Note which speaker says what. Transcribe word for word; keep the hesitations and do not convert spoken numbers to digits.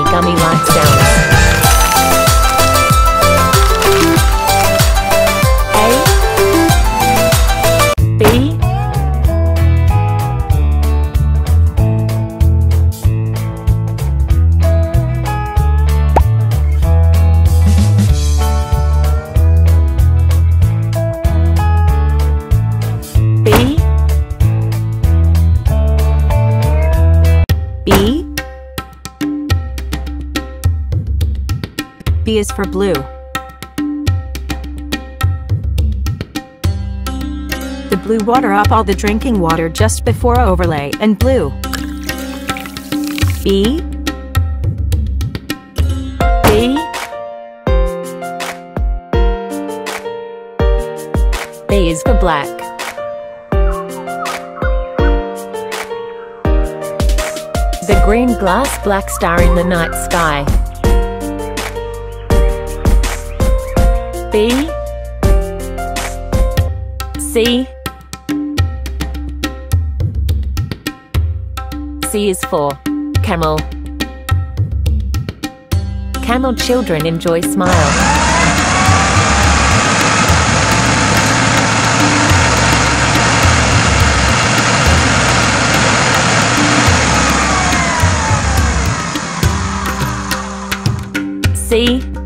Speaker 1: gummy-like sounds. A, B, B, B, B is for blue. The blue water up all the drinking water just before overlay and blue. B, B, B is for black. The green glass black star in the night sky. B, C, C is for camel. Camel children enjoy smile. C,